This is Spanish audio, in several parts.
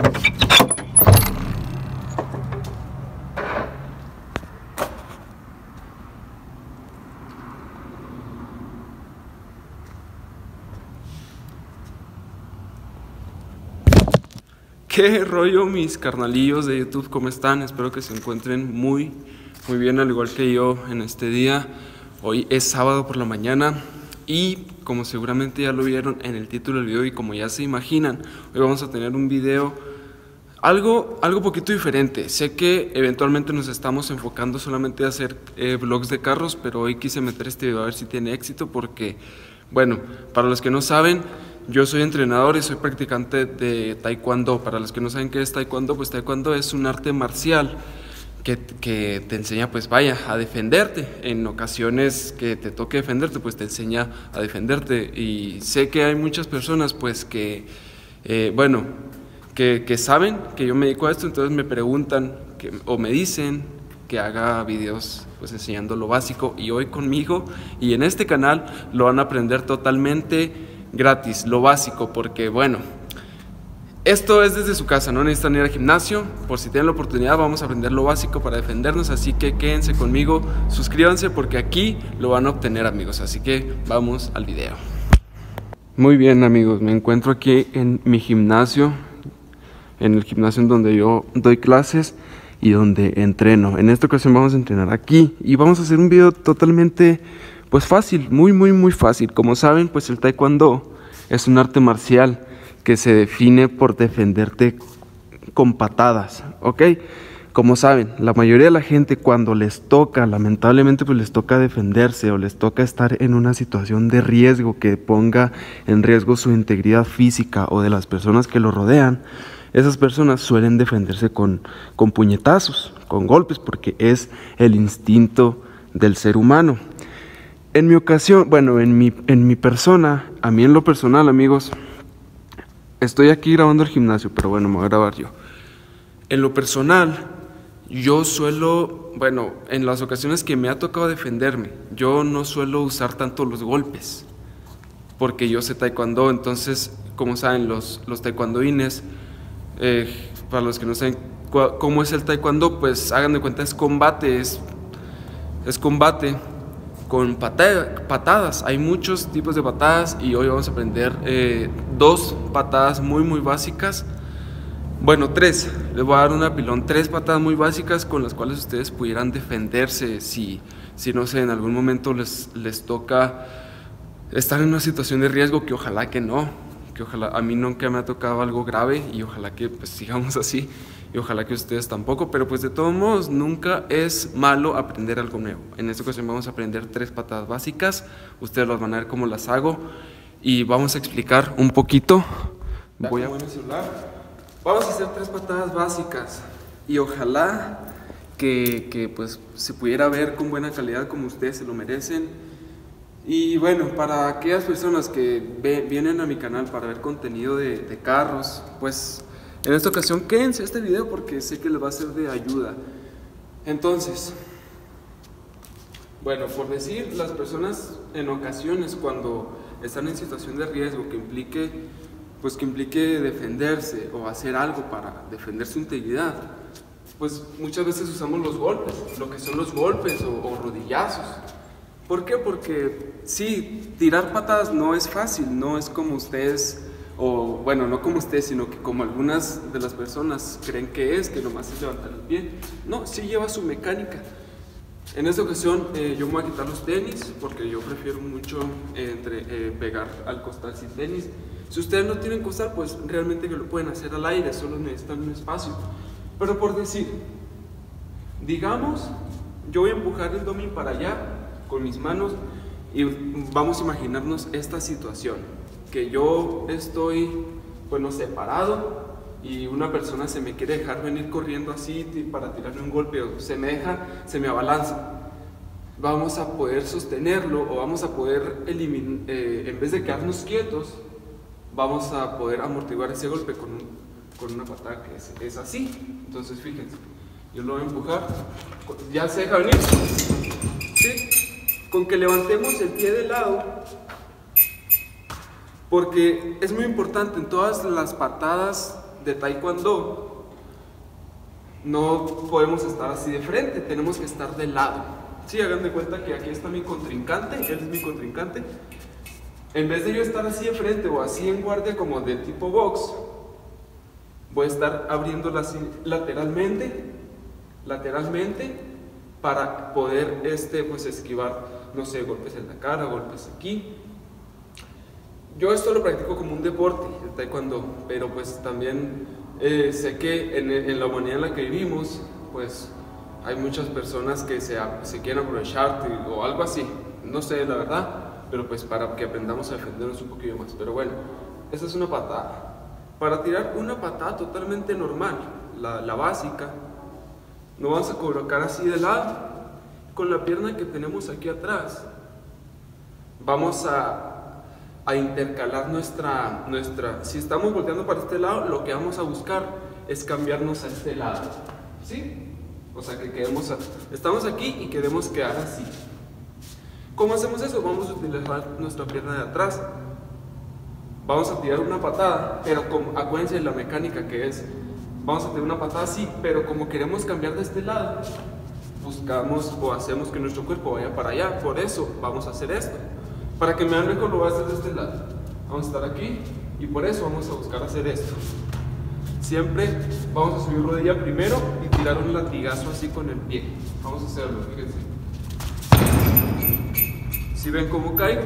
¿Qué rollo, mis carnalillos de YouTube? ¿Cómo están? Espero que se encuentren muy bien, al igual que yo en este día. Hoy es sábado por la mañana y como seguramente ya lo vieron en el título del video y como ya se imaginan, hoy vamos a tener un video algo poquito diferente. Sé que eventualmente nos estamos enfocando solamente a hacer vlogs de carros, pero hoy quise meter este video a ver si tiene éxito porque, bueno, para los que no saben, yo soy entrenador y soy practicante de taekwondo. Para los que no saben qué es taekwondo, pues taekwondo es un arte marcial que te enseña, pues vaya, a defenderte. En ocasiones que te toque defenderte, pues te enseña a defenderte. Y sé que hay muchas personas, pues que, que saben que yo me dedico a esto, entonces me preguntan o me dicen que haga videos pues enseñando lo básico. Y hoy conmigo y en este canal lo van a aprender totalmente gratis, lo básico, porque bueno, esto es desde su casa, no necesitan ir al gimnasio. Por si tienen la oportunidad, vamos a aprender lo básico para defendernos, así que quédense conmigo, suscríbanse porque aquí lo van a obtener, amigos. Así que vamos al video. Muy bien, amigos, me encuentro aquí en mi gimnasio, en el gimnasio en donde yo doy clases y donde entreno. En esta ocasión vamos a entrenar aquí y vamos a hacer un video totalmente pues fácil, muy fácil. Como saben, pues el taekwondo es un arte marcial que se define por defenderte con patadas, ¿ok? Como saben, la mayoría de la gente cuando les toca, lamentablemente pues les toca defenderse o les toca estar en una situación de riesgo que ponga en riesgo su integridad física o de las personas que lo rodean. Esas personas suelen defenderse con puñetazos, con golpes, porque es el instinto del ser humano. En mi ocasión, bueno, en mi persona, a mí en lo personal, amigos, estoy aquí grabando el gimnasio, pero bueno, me voy a grabar yo. En lo personal, yo suelo, bueno, en las ocasiones que me ha tocado defenderme, yo no suelo usar tanto los golpes, porque yo sé taekwondo. Entonces, como saben, los taekwondoines, para los que no saben cómo es el taekwondo, pues hagan de cuenta, es combate, es combate con patadas. Hay muchos tipos de patadas y hoy vamos a aprender dos patadas muy básicas. Bueno, tres, les voy a dar una pilón, tres patadas muy básicas con las cuales ustedes pudieran defenderse si no sé, en algún momento les toca estar en una situación de riesgo, que ojalá que no, que ojalá, a mí nunca me ha tocado algo grave y ojalá que pues sigamos así. Y ojalá que ustedes tampoco, pero pues de todos modos nunca es malo aprender algo nuevo. En esta ocasión vamos a aprender tres patadas básicas, ustedes las van a ver cómo las hago y vamos a explicar un poquito. Voy a poner el celular. Vamos a hacer tres patadas básicas y ojalá que pues se pudiera ver con buena calidad como ustedes se lo merecen. Y bueno, para aquellas personas que vienen a mi canal para ver contenido de carros, pues en esta ocasión quédense a este video porque sé que les va a ser de ayuda. Entonces, bueno, por decir, las personas en ocasiones cuando están en situación de riesgo que implique defenderse o hacer algo para defender su integridad, pues muchas veces usamos los golpes, lo que son los golpes o rodillazos. ¿Por qué? Porque sí, tirar patadas no es fácil, no es como ustedes, o bueno, no como ustedes, sino que como algunas de las personas creen que nomás es levantar el pie. No, sí lleva su mecánica. En esta ocasión yo me voy a quitar los tenis porque yo prefiero mucho pegar al costal sin tenis. Si ustedes no tienen costal, pues realmente que lo pueden hacer al aire, solo necesitan un espacio. Pero por decir, digamos, yo voy a empujar el dummy para allá con mis manos y vamos a imaginarnos esta situación, que yo estoy, bueno, separado y una persona se me quiere dejar venir corriendo así para tirarme un golpe o se me abalanza. Vamos a poder sostenerlo o vamos a poder eliminar, en vez de quedarnos quietos, vamos a poder amortiguar ese golpe con una patada que es así. Entonces fíjense, yo lo voy a empujar, ya se deja venir, ¿sí? Con que levantemos el pie de lado, porque es muy importante en todas las patadas de taekwondo no podemos estar así de frente, tenemos que estar de lado. Sí, hagan de cuenta que aquí está mi contrincante, él es mi contrincante. En vez de yo estar así de frente o así en guardia como de tipo box, voy a estar abriéndola así lateralmente para poder pues esquivar, no sé, golpes en la cara, golpes aquí. Yo esto lo practico como un deporte, el taekwondo, pero pues también sé que en la humanidad en la que vivimos, pues hay muchas personas que se quieren aprovechar o algo así, no sé la verdad, pero pues para que aprendamos a defendernos un poquillo más. Pero bueno, esa es una patada. Para tirar una patada totalmente normal, la básica, nos vamos a colocar así de lado, con la pierna que tenemos aquí atrás, vamos a intercalar nuestra, si estamos volteando para este lado, lo que vamos a buscar es cambiarnos a este lado, ¿sí? O sea, que quedemos, estamos aquí y queremos quedar así. ¿Cómo hacemos eso? Vamos a utilizar nuestra pierna de atrás, vamos a tirar una patada, pero acuérdense de la mecánica que es, vamos a tirar una patada así, pero como queremos cambiar de este lado, buscamos o hacemos que nuestro cuerpo vaya para allá, por eso vamos a hacer esto. Para que me vean mejor lo voy a hacer de este lado. Vamos a estar aquí y por eso vamos a buscar hacer esto. Siempre vamos a subir rodilla primero y tirar un latigazo así con el pie. Vamos a hacerlo, fíjense. Si ven cómo caigo,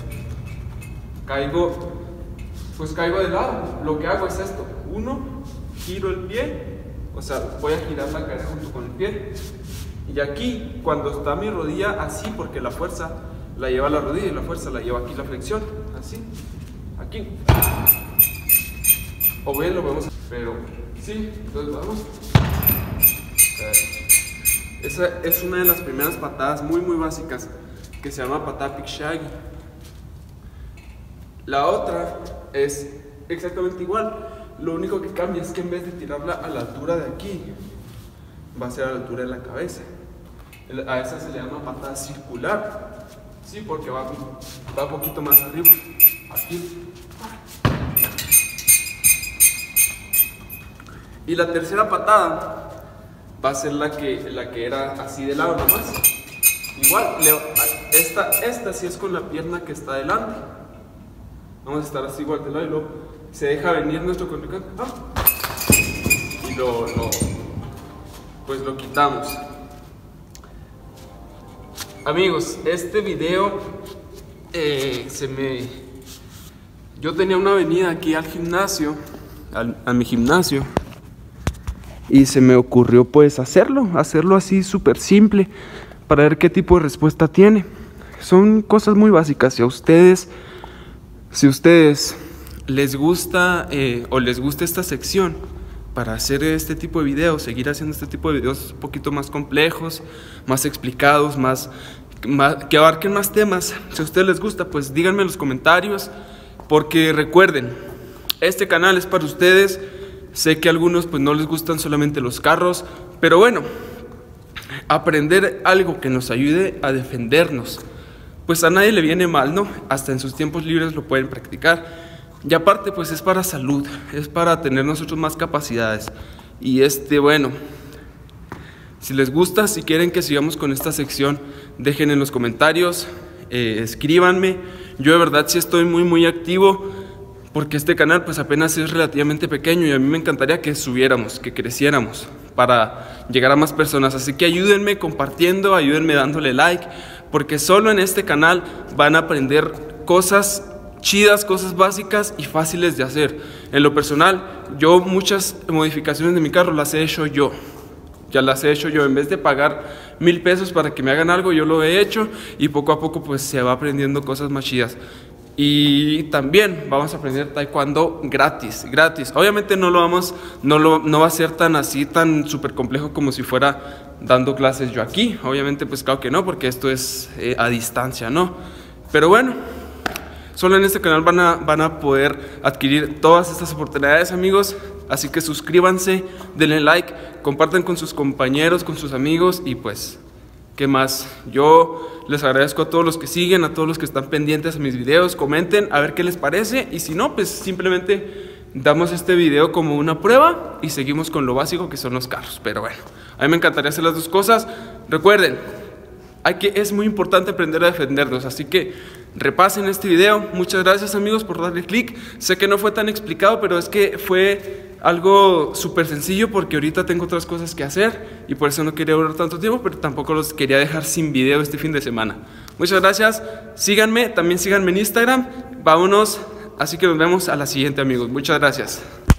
pues caigo de lado. Lo que hago es esto. Uno, giro el pie, o sea, voy a girar la cadera junto con el pie. Y aquí, cuando está mi rodilla así, porque la fuerza la lleva la rodilla y la fuerza la lleva aquí la flexión, así, aquí. O bien lo vemos, pero sí, entonces vamos. Esa es una de las primeras patadas muy básicas que se llama patada Pikshagi. La otra es exactamente igual, lo único que cambia es que en vez de tirarla a la altura de aquí, va a ser a la altura de la cabeza. A esa se le llama patada circular. Sí, porque va un poquito más arriba, aquí. Y la tercera patada va a ser la que era así de lado nomás. Igual, esta sí es con la pierna que está adelante. Vamos a estar así igual de lado y luego se deja venir nuestro contrincante. Y pues lo quitamos. Amigos, este video yo tenía una venida aquí al gimnasio, a mi gimnasio, y se me ocurrió pues hacerlo así súper simple para ver qué tipo de respuesta tiene. Son cosas muy básicas. Si a ustedes les gusta o les gusta esta sección para hacer este tipo de videos, seguir haciendo este tipo de videos un poquito más complejos, más explicados, que abarquen más temas, si a ustedes les gusta, pues díganme en los comentarios, porque recuerden, este canal es para ustedes. Sé que a algunos pues no les gustan solamente los carros, pero bueno, aprender algo que nos ayude a defendernos, pues a nadie le viene mal, ¿no? Hasta en sus tiempos libres lo pueden practicar. Y aparte pues es para salud, es para tener nosotros más capacidades. Y bueno, si les gusta, si quieren que sigamos con esta sección, dejen en los comentarios, escríbanme. Yo de verdad sí estoy muy activo, porque este canal pues apenas es relativamente pequeño y a mí me encantaría que subiéramos, que creciéramos para llegar a más personas. Así que ayúdenme compartiendo, ayúdenme dándole like, porque solo en este canal van a aprender cosas chidas, cosas básicas y fáciles de hacer. En lo personal, yo muchas modificaciones de mi carro las he hecho yo. Ya las he hecho yo. En vez de pagar 1000 pesos para que me hagan algo, yo lo he hecho y poco a poco pues se va aprendiendo cosas más chidas. Y también vamos a aprender taekwondo gratis. Obviamente no va a ser tan súper complejo como si fuera dando clases yo aquí. Obviamente pues claro que no, porque esto es a distancia, ¿no? Pero bueno, solo en este canal van a poder adquirir todas estas oportunidades, amigos. Así que suscríbanse, denle like, compartan con sus compañeros, con sus amigos y pues, ¿qué más? Yo les agradezco a todos los que siguen, a todos los que están pendientes a mis videos. Comenten a ver qué les parece y si no, pues simplemente damos este video como una prueba y seguimos con lo básico que son los carros. Pero bueno, a mí me encantaría hacer las dos cosas. Recuerden, es muy importante aprender a defendernos, así que repasen este video. Muchas gracias amigos por darle click. Sé que no fue tan explicado, pero es que fue algo súper sencillo porque ahorita tengo otras cosas que hacer y por eso no quería durar tanto tiempo, pero tampoco los quería dejar sin video este fin de semana. Muchas gracias, síganme, también síganme en Instagram. Vámonos, así que nos vemos a la siguiente amigos. Muchas gracias.